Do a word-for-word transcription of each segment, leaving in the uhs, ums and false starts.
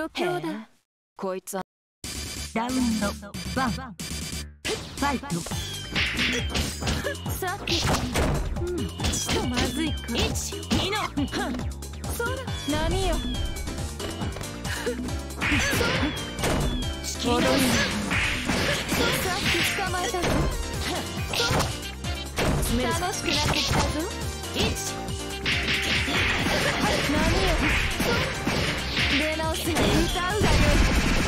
余興だ。 こいつはラウンドワンファイト。 さて、うん、ちょっとまずいか。 いち、にのそら、何よ。 仕切り直す。 さっき捕まえたぞ。 詰めるぞ。 楽しくなってきたぞ。 いち、 何よ。出直すが歌うがよい。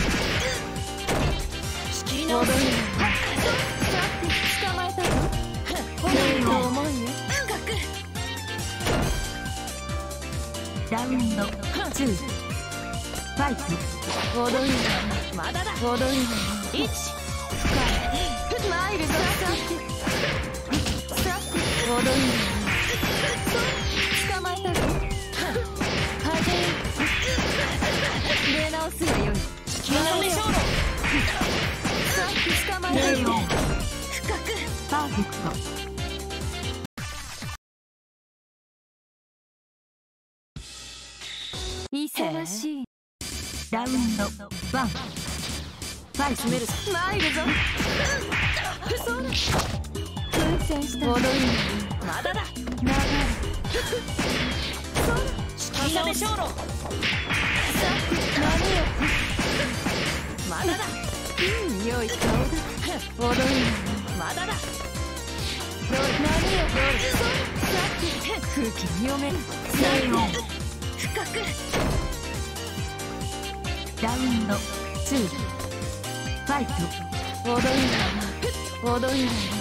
仕切り直す。 さっき捕まえたぞ。来ないと思うよ。 深く。 ラウンドツーファイト。 踊るまだだ。 踊るいち、 マイルドさっきさっき踊る捕まえたぞ。はげ出直すがよい。 仕切り直しょうろ。 さっき捕まえたぞ。 深く。 パーフェクト。 忙しい。 ラウンドワンファイト。 詰めるぞ。 参るぞ。そら奮戦した。踊るまだだ。 流れ。そら仕切り直しょうろ。 さっき何よ。 まだだ。 うん、良い顔だ。踊るまだだ。 何よ。さっき空気に読める。 セイオン。 深く。 ラウンドツーファイト。 踊る踊る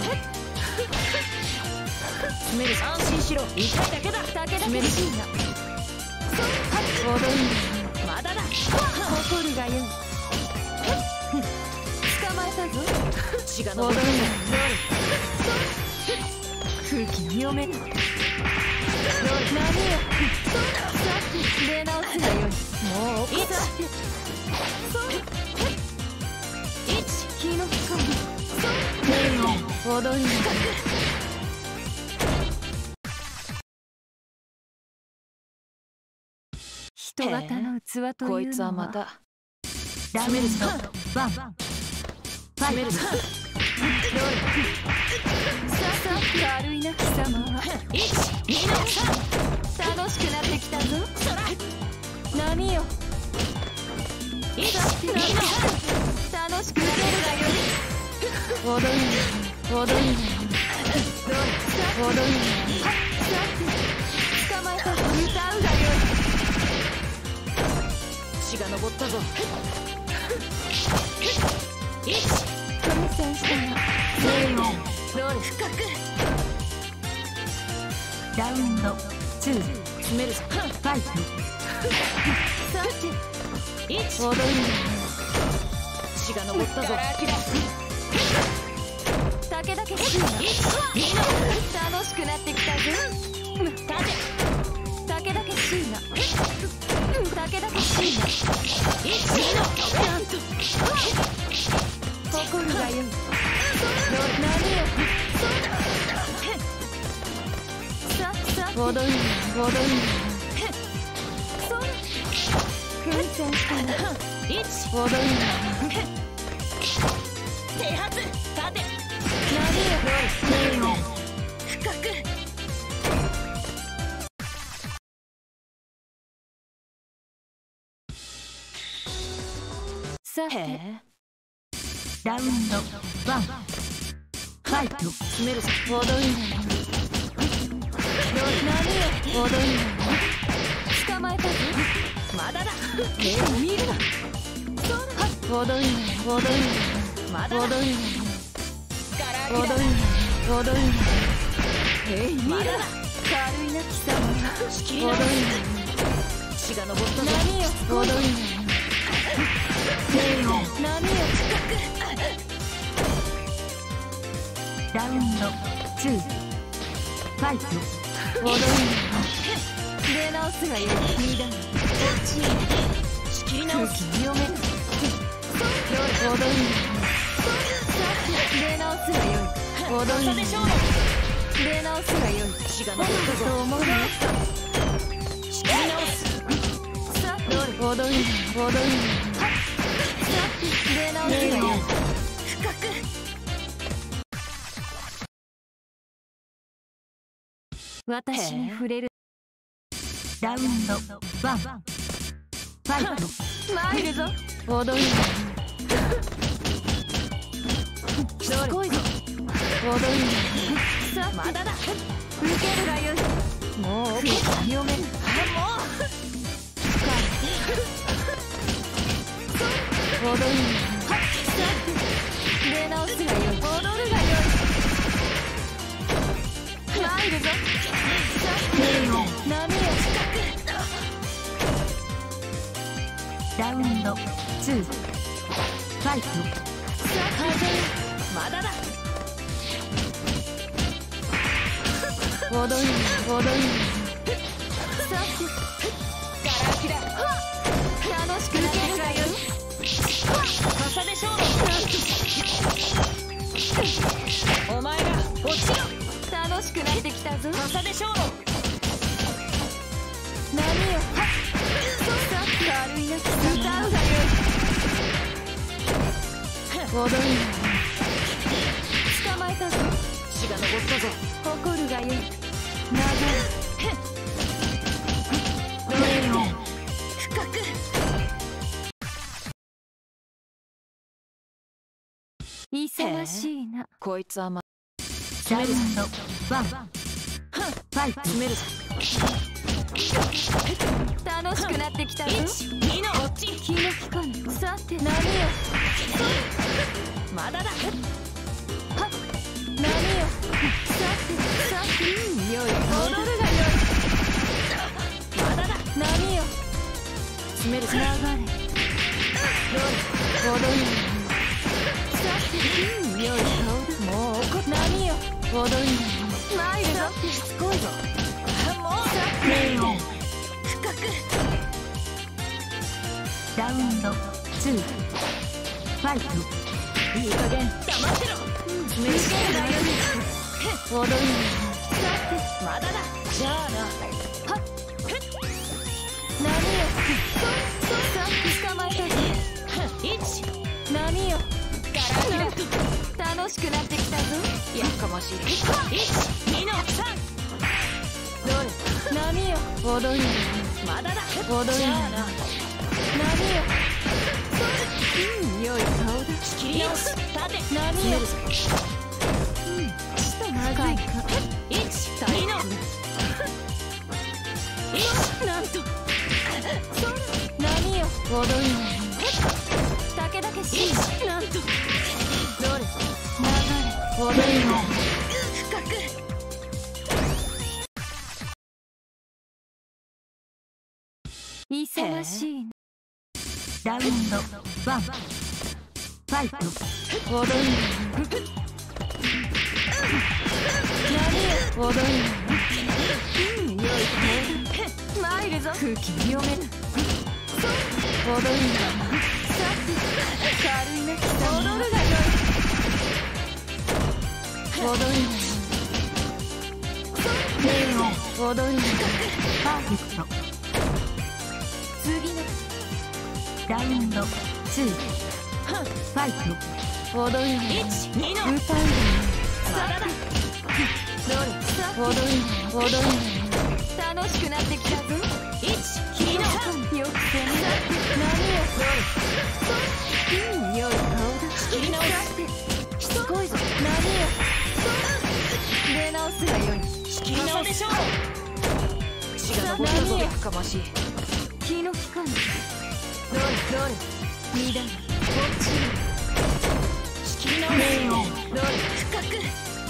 詰める。安心しろ。痛いだけだ。 武田詰める。 しいな。踊るまだだ。 誇りがよい。捕まえたぞ。 血が上る。 空気の読める。何よ。さっき出直すがよい。もういち、いち、 気の深い。 セイオン。 踊る人型の器というのは。 こいつはまたラウンドワンファイト。 ささ軽いな貴様は。 いち、にの楽しくなってきたぞ。 そら。 何よ。 いち、にの楽しくなれるがよい。踊る踊る踊るさっき捕まえた。歌うがよ血が上ったぞ。いち、 い。奮戦したな。 セイオン。 ロール。深く。 ラウンドツーフ詰めるぞ。 ァイト。 さっきいち、 踊る血が上ったぞ。 武田家しいな。 いち、にの楽しくなってきたぞ。 立て。 武田家しいな。武田家しいな。 いち、にのなんと。 誇るがよい。何よ。ささ踊る踊るそら奮戦したな。 いち、 踊る手はず。立て。 何よ。 セイオン。 深く。 さてラウンドワンファイト。 詰めるぞ。 踊る何よ。踊る捕まえたぞ。 まだだ。目を見るな。 踊る踊るまだだ。 踊るガラ踊る踊るえい、まだだ。 軽いな貴様は。 仕切り直す。血が上ったぞ。 何よ。踊るセイオン。 何よ。 ラウンドツーファイト。 踊る出直すがよい。二段仕切り直す。 空気読める。踊る出直すがよい。踊るでしょう。 出直すがよい。 血が上ったぞ。 と思うよ。 仕切り直す。 さっき踊る踊る出直すがよい。 深く私に触れる。 ラウンドワンファイト。 参るぞ。踊るしつこいぞ。踊るさあまだだ。受けるがよい。もう読める。もう踊るさあ出直すがよい。踊るがよい。参るぞ。波をラウンドツーファイト。 まだだ。 踊る踊るさてガラ空きだ。 楽しくなってきたよ。 傘で勝負。お前ら落ちろ。 楽しくなってきたぞ。 傘で勝負。 波よさっ軽いなき歌うがよい。踊る捕まえたぞ。 血が昇ったぞ。 誇るがよい。流れ深く勇ましいな。 こいつはまラウンドワンファイト。 詰めるぞ。 楽しくなってきたぞ。 にのこっち。 気の利かぬ。さて波よまだだ。 波よさてさてうんよい。踊るがよい。 まだだ。 波よ詰めるぞ。 流れ踊るさてうんよい。もう怒っ波よ踊る参るぞ。 しつこいぞ。もうレオン深くラウンドツーファイト。 いい加減黙ってろ。 詰めるがよい。踊るさまだだ。じゃあな。 て波よさて捕まえたぞ。 いち波よガラ空き楽しくなってきたぞ。 だ。やかましい。いちにのさん。 波よ踊るまだだ。 踊るじゃあな。 波ようんよい顔だ。 仕切り直す。縦波よちちと長いか。 いちにのいちなんと波よ踊るたけだけしい。 いちなんとどれ流れ踊る深く勇ましいな。 ラウンドワンファイト。 踊る波よ踊るうんよい顔だ。参るぞ。空気読めぬ。踊るさて軽いなきさ。踊るがよい。踊るレオン踊るパーフェクト。 次のラウンドツーファイト。 踊るいちにの歌うまだだ。 踊る踊る楽しくなってきたぞ。 いちにのさん。 よくせんな波ようんよい顔だ。 仕切り直す。 しつこいぞ。波よ出直すがよい。 仕切り直でしょう。血が昇ったぞ。やかましい。 気の利かぬ。どれどれ二段こっちに仕切り直す。 レオンどれ深く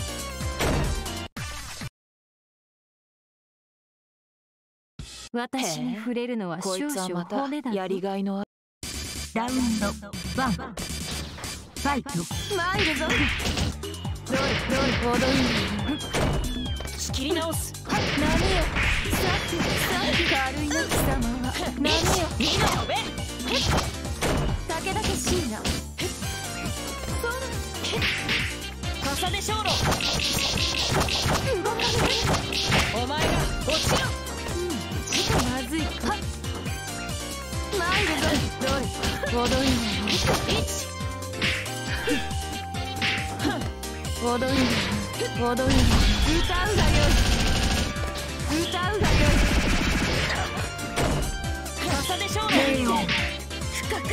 私に触れるのはこい少々 つはまた骨だぞ。 やりがいのある。 ラウンドワンファイト。 参るぞ。どれどれ踊る仕切り直す。 波よさてさて軽いな貴様は波よにのべたけだけしいな。 傘で勝負。お前が落ちろ。 ちょっとまずいか。 踊るのよ。踊るのよ。踊るのよ。歌うがよい。歌うがよい。 傘でしょう。 ケーオー。 深く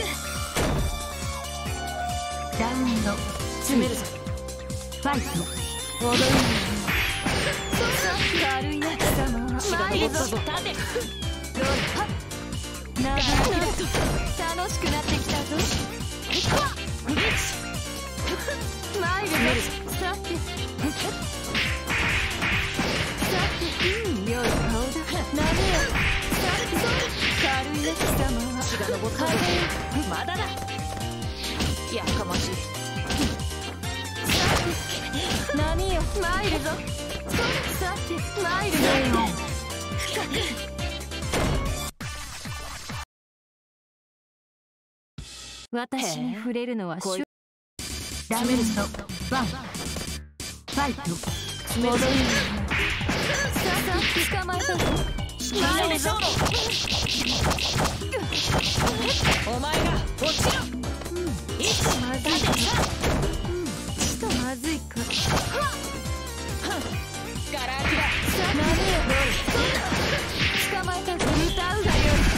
ラウンド詰めるぞ。 ファイト。 踊るのよ。軽いな貴様は参るぞ。 立て。 長い楽しくなってきたぞ。参るぞ。さてさて、うん、良い顔だ。何よ。さて軽いな貴様は血が昇ったぞ。まだだ。やかましい。 何よ。参るぞ。さて参るぞ。深く私に触れるのはしゅラウンドワンファイト。 踊るのよ。ささ捕まえたぞ。参るぞ。 お前が落ちろ。 いつまずいか。ちとまずいか。 ガラ空きだ。 何よ。捕まえたぞ。歌うがよ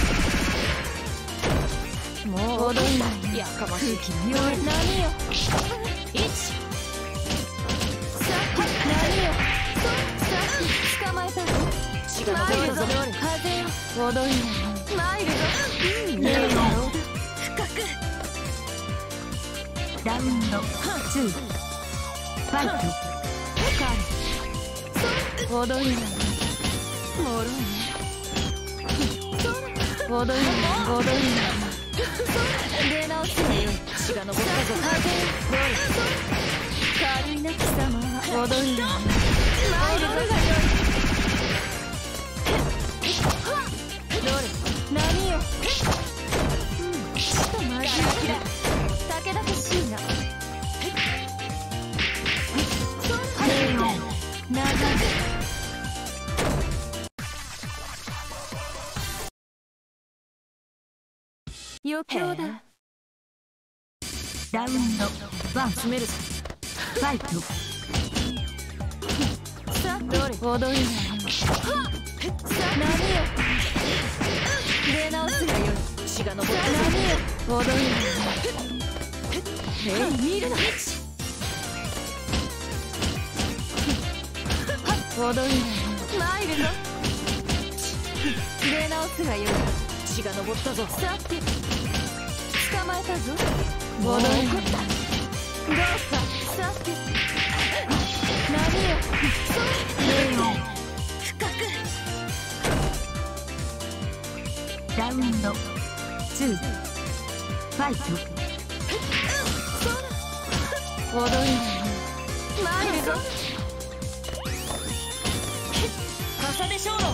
い。もう踊んない。 やかましい。 空気のよい。何よ。 一。 さっき何よ。さっき捕まえたぞ。 血が昇ったぞ。 風よ。踊んない。参るぞ。うん、 ケーオー。 深くラウンドツーファイト。 踊るのよ。もろいね。踊るのよ。踊るのよ。出直すがよい。 血が昇ったぞ。 風よ。軽いな貴様は踊るのよ。参るぞがよい。何よ。ちとまずい。たけだけしいな。 ケーオー。 長い。余興だ。 ラウンドワン詰めるぞ。 ファイト。 さあ踊るのよ。さあ何よ。出直すがよい。 血が昇ったぞ。 何よ。踊るのよ。え見るな。踊るのよ。参るぞ。出直すがよい。 血が昇ったぞ。 さて捕まえたぞ。踊るのよ。どうか。さて何よ。 ケーオー。 深くラウンドツーファイト。 踊るのよ。参るぞ。 傘でしょう。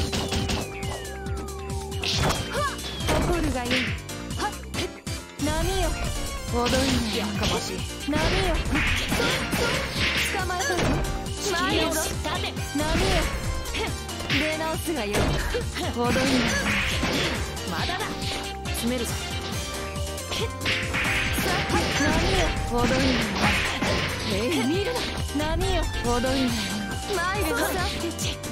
怒るがよい。はっ何よ。踊るのよ。 やかましい。 何よ。捕まえたぞ。参るぞ。 立て。 何よ。出直すがよい。踊るのよ。 まだだ。詰めるぞ。 さあ何よ。踊るのよ。ええ見るな。何よ。踊るのよ。参るぞ。さて